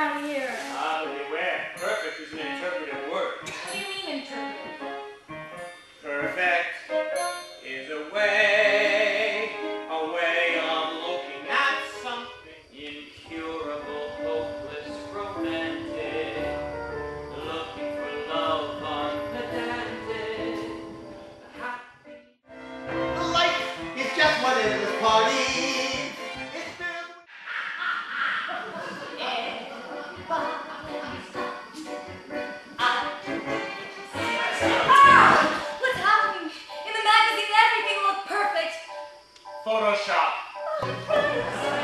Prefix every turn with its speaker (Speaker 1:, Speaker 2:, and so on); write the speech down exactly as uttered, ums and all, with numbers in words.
Speaker 1: around here.
Speaker 2: Ah, beware. Perfect is an interpretive word.
Speaker 1: What do you mean interpretive?
Speaker 2: Perfect is a way, a way of looking at something incurable, hopeless, romantic, looking for love unpedantic, happy.
Speaker 3: Life is just one endless party. It's filled with...
Speaker 1: Ah! What's happening? In the magazine, everything looked perfect.
Speaker 2: Photoshop.